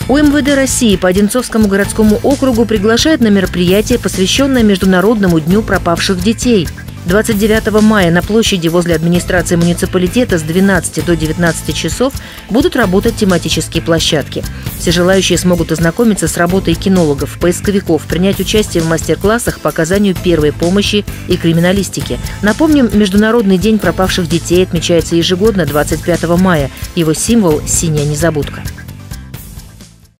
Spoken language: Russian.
УМВД России по Одинцовскому городскому округу приглашает на мероприятие, посвященное Международному дню пропавших детей. 29 мая на площади возле администрации муниципалитета с 12 до 19 часов будут работать тематические площадки. Все желающие смогут ознакомиться с работой кинологов, поисковиков, принять участие в мастер-классах по оказанию первой помощи и криминалистике. Напомним, Международный день пропавших детей отмечается ежегодно 25 мая. Его символ – синяя незабудка.